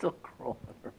still crawling around.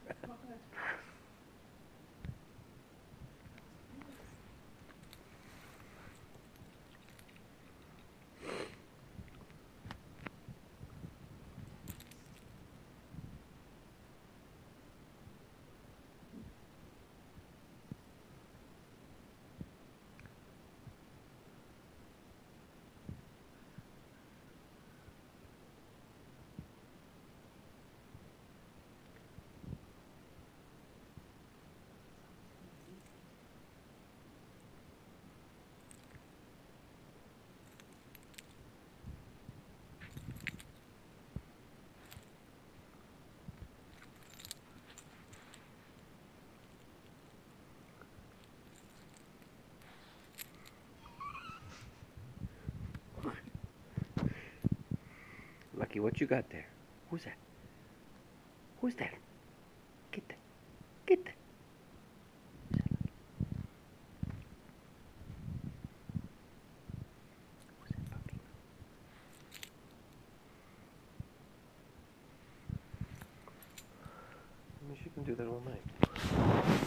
Lucky, what you got there? Who's that? Who's that? Get that. Get that. Who's that, Lucky? Who's that puppy? I mean, she can do that all night.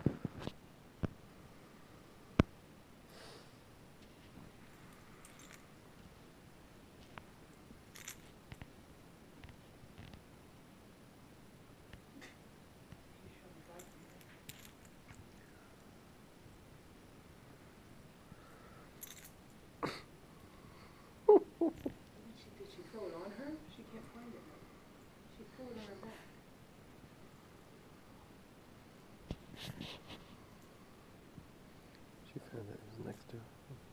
Did she throw it on her? She can't find it now. She threw it on her back. She found it. It was next to her.